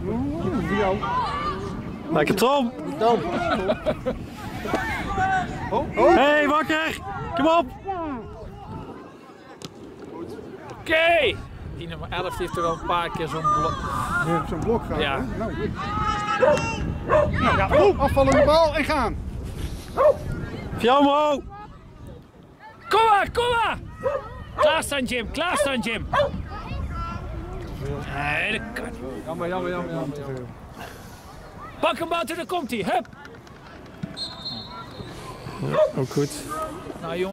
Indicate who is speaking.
Speaker 1: Voor jou.
Speaker 2: Lekker Tom!
Speaker 1: Tom.
Speaker 2: Hey, wakker! Kom op!
Speaker 3: Oké! Die nummer 11 heeft er al een paar keer zo'n blok.
Speaker 1: Zo'n blok gaan.
Speaker 3: Ja.
Speaker 1: Nou, ja, afvallende bal en gaan.
Speaker 2: Fjamo!
Speaker 3: Kom maar! Klaarstaan Jim, klaarstaan Jim! Nee, dat kan niet.
Speaker 1: Jammer.
Speaker 3: Pak hem buiten, daar komt hij, hup!
Speaker 2: Ook goed.
Speaker 3: Nou jongen.